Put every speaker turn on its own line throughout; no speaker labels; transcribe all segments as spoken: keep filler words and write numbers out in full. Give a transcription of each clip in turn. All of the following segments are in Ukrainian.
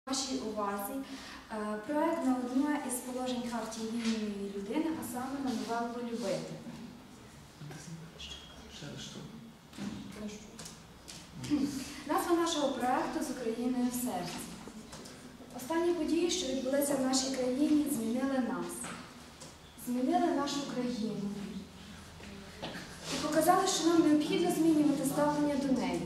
Вашій увазі проект на одне із положень хартії вільної людини, а саме на новелу «Любити». Назва нашого проекту «З Україною в серці». Останні події, що відбулися в нашій країні, змінили нас, змінили нашу країну і показали, що нам необхідно змінювати ставлення до неї.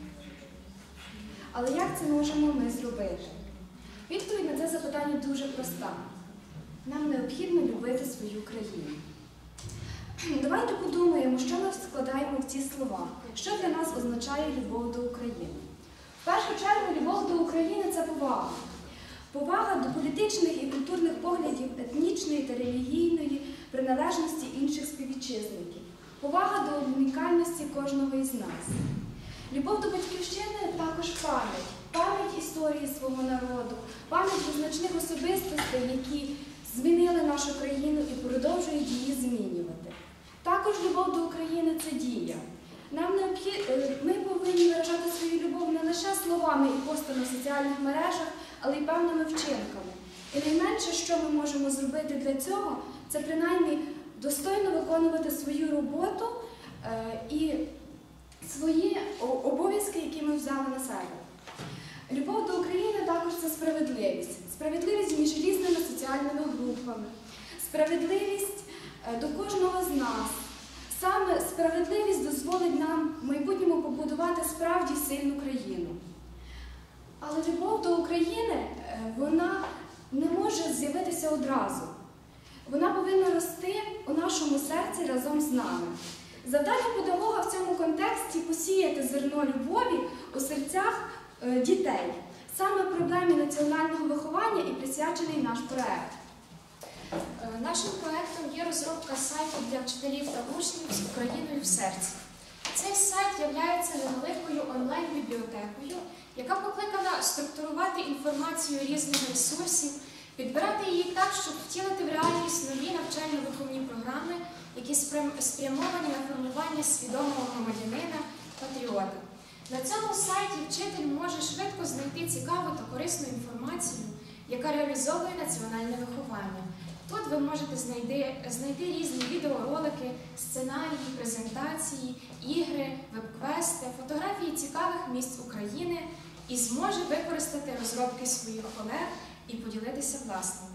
Але як це можемо ми зробити? Відповідь на це запитання дуже проста. Нам необхідно любити свою країну. Давайте подумаємо, що ми складаємо в ці слова. Що для нас означає любов до України? В першу чергу, любов до України – це повага. Повага до політичних і культурних поглядів етнічної та релігійної приналежності інших співвітчизників. Повага до унікальності кожного із нас. Любов до батьківщини – також пам'ять. Пам'ять історії свого народу, пам'ять визначних особистостей, які змінили нашу країну і продовжують її змінювати. Також любов до України – це дія. Нам необхід... Ми повинні виражати свою любов не лише словами і постами в соціальних мережах, але й певними вчинками. І найменше, що ми можемо зробити для цього, це принаймні достойно виконувати свою роботу е і свої обов'язки, які ми взяли на себе. Любов до України також це справедливість. Справедливість між різними соціальними групами. Справедливість до кожного з нас. Саме справедливість дозволить нам в майбутньому побудувати справді сильну країну. Але любов до України, вона не може з'явитися одразу. Вона повинна рости у нашому серці разом з нами. Завдання педагога в цьому контексті – посіяти зерно любові у серцях дітей. Саме проблемі національного виховання і присвячений наш проект.
Нашим проектом є розробка сайту для вчителів та учнів з Україною в серці. Цей сайт є невеликою онлайн-бібліотекою, яка покликана структурувати інформацію різних ресурсів, підбирати її так, щоб втілити в реальність нові навчально-виховні програми, які спрямовані на формування свідомого громадянина, патріота. На цьому сайті вчитель може швидко знайти цікаву та корисну інформацію, яка реалізовує національне виховання. Тут ви можете знайти, знайти різні відеоролики, сценарії, презентації, ігри, веб-квести, фотографії цікавих місць України і зможе використати розробки своїх колег і поділитися власними.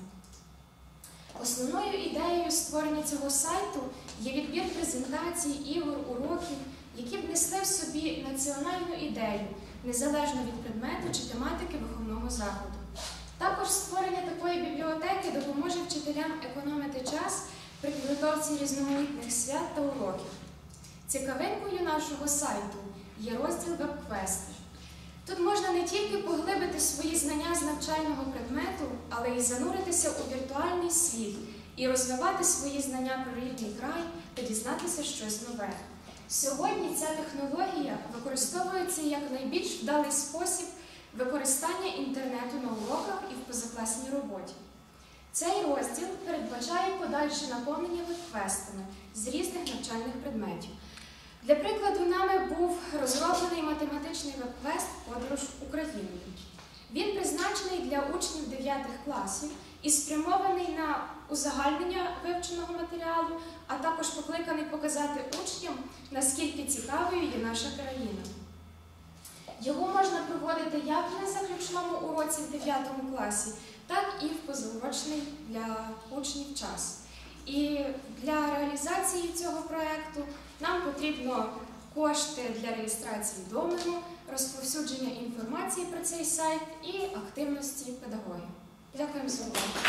Основною ідеєю створення цього сайту є відбір презентацій, ігор, уроків, які б несли в собі національну ідею, незалежно від предмету чи тематики виховного заходу. Також створення такої бібліотеки допоможе вчителям економити час при підготовці різноманітних свят та уроків. Цікавинкою нашого сайту є розділ веб-квести. Тут можна не тільки поглибити свої знання з навчального предмету, але й зануритися у віртуальний світ і розвивати свої знання про рідний край та дізнатися щось нове. Сьогодні ця технологія використовується як найбільш вдалий спосіб використання інтернету на уроках і в позакласній роботі. Цей розділ передбачає подальше наповнення веб-квестами з різних навчальних предметів. Для прикладу, нами був розроблений математичний веб-квест «Подорож Україною». Він призначений для учнів дев'ятих класів і спрямований на узагальнення вивченого матеріалу, а також покликаний показати учням, наскільки цікавою є наша країна. Його можна проводити як на заключному уроці в дев'ятому класі, так і в позаурочний для учнів час. І для реалізації цього проєкту нам потрібно кошти для реєстрації домену, розповсюдження інформації про цей сайт і активності педагогів. Дякуємо за увагу.